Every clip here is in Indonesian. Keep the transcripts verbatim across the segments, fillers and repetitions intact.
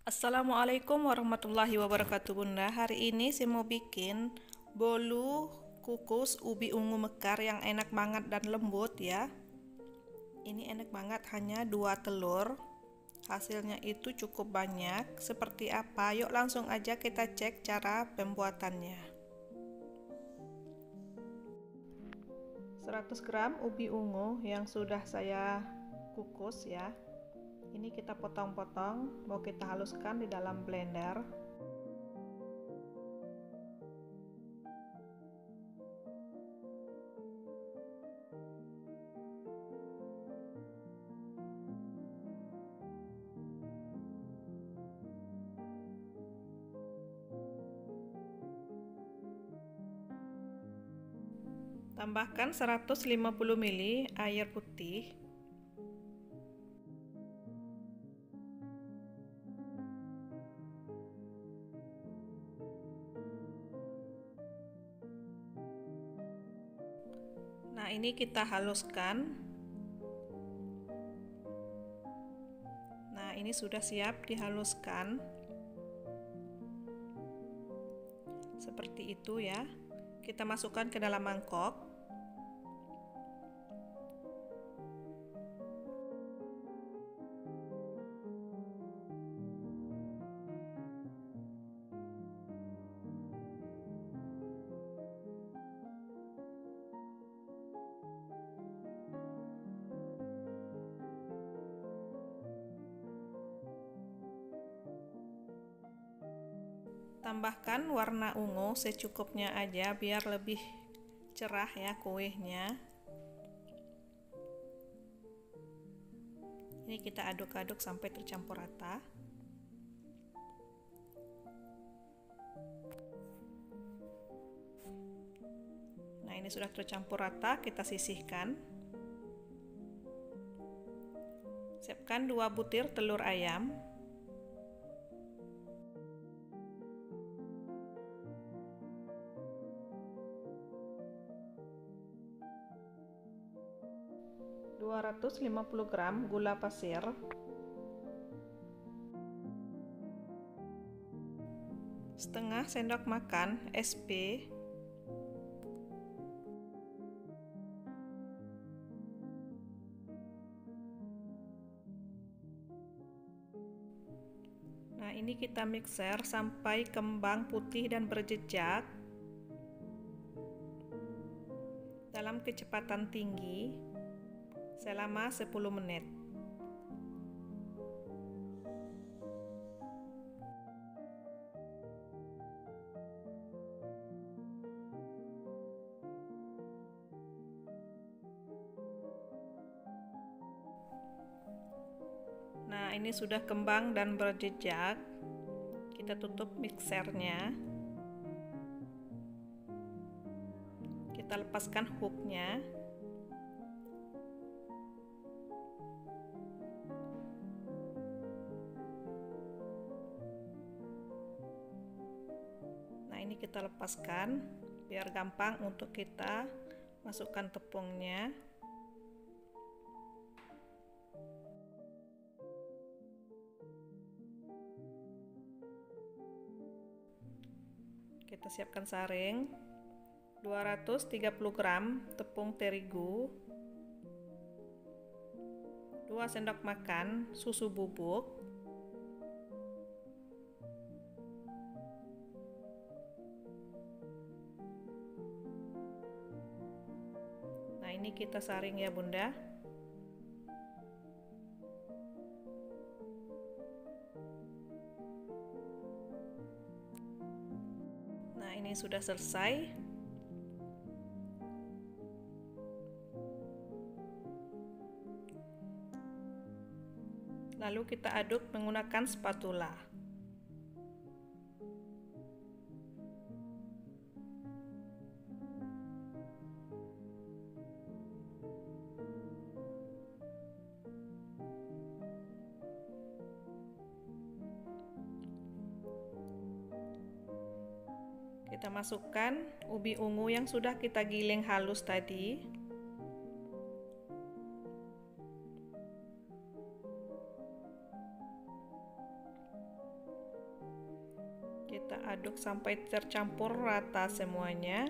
Assalamualaikum warahmatullahi wabarakatuh Bunda. Hari ini saya mau bikin bolu kukus ubi ungu mekar yang enak banget dan lembut ya. Ini enak banget, hanya dua telur. Hasilnya itu cukup banyak. Seperti apa? Yuk langsung aja kita cek cara pembuatannya. seratus gram ubi ungu yang sudah saya kukus ya. Ini kita potong-potong, mau kita haluskan di dalam blender. Tambahkan seratus lima puluh mililiter air putih. Nah, ini kita haluskan. Nah, ini sudah siap dihaluskan. Seperti itu ya. Kita masukkan ke dalam mangkok. Tambahkan warna ungu secukupnya aja biar lebih cerah ya kuenya. Ini kita aduk-aduk sampai tercampur rata. Nah, ini sudah tercampur rata, kita sisihkan. Siapkan dua butir telur ayam. dua ratus lima puluh gram gula pasir, setengah sendok makan S P, nah ini kita mixer sampai kembang putih dan berjejak dalam kecepatan tinggi selama sepuluh menit. Nah, ini sudah kembang dan berjejak. Kita tutup mixernya. Kita lepaskan hooknya. Ini kita lepaskan biar gampang untuk kita masukkan tepungnya. Kita siapkan saring, dua ratus tiga puluh gram tepung terigu, dua sendok makan susu bubuk, ini kita saring ya Bunda. Nah, ini sudah selesai. Lalu kita aduk menggunakan spatula. Kita masukkan ubi ungu yang sudah kita giling halus tadi. Kita aduk sampai tercampur rata semuanya.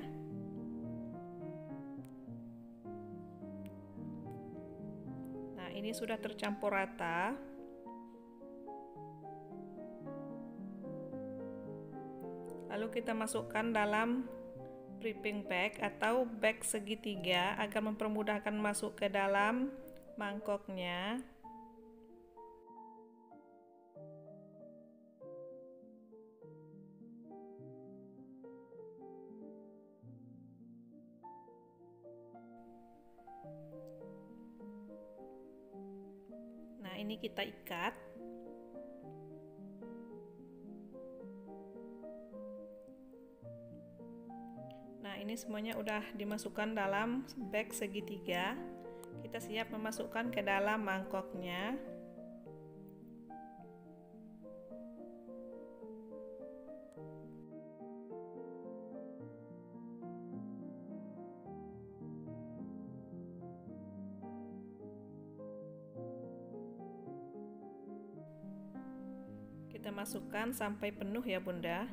Nah, ini sudah tercampur rata. Lalu kita masukkan dalam wrapping bag atau bag segitiga agar mempermudahkan masuk ke dalam mangkoknya. Nah, ini kita ikat. Nah, ini semuanya udah dimasukkan dalam bag segitiga. Kita siap memasukkan ke dalam mangkoknya. Kita masukkan sampai penuh ya Bunda.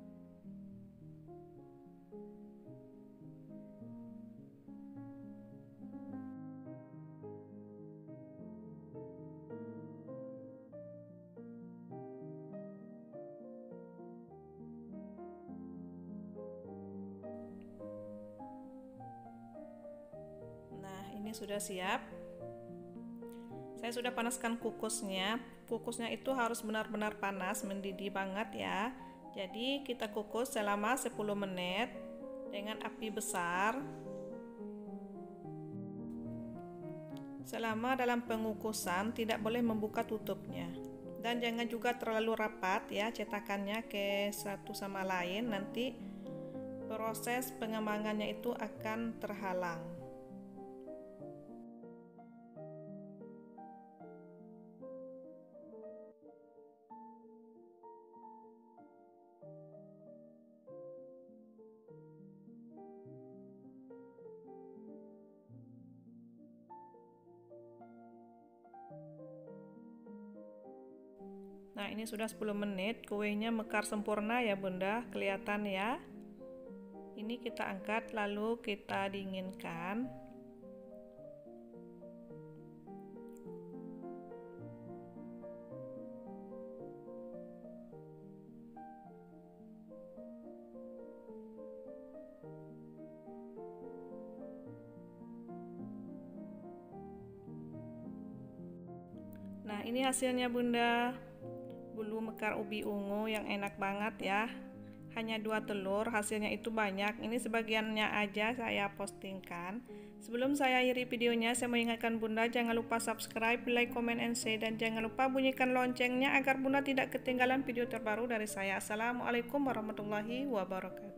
Nah, ini sudah siap. Saya sudah panaskan kukusnya. Kukusnya itu harus benar-benar panas, mendidih banget ya. Jadi kita kukus selama sepuluh menit dengan api besar. Selama dalam pengukusan tidak boleh membuka tutupnya. Dan jangan juga terlalu rapat ya cetakannya ke satu sama lain, nanti proses pengembangannya itu akan terhalang. Nah, ini sudah sepuluh menit, kuenya mekar sempurna ya Bunda, kelihatan ya. Ini kita angkat lalu kita dinginkan. Nah, ini hasilnya Bunda. Bolu mekar ubi ungu yang enak banget ya. Hanya dua telur, hasilnya itu banyak. Ini sebagiannya aja saya postingkan. Sebelum saya akhiri videonya, saya mengingatkan Bunda jangan lupa subscribe, like, comment, and share, dan jangan lupa bunyikan loncengnya agar Bunda tidak ketinggalan video terbaru dari saya. Assalamualaikum warahmatullahi wabarakatuh.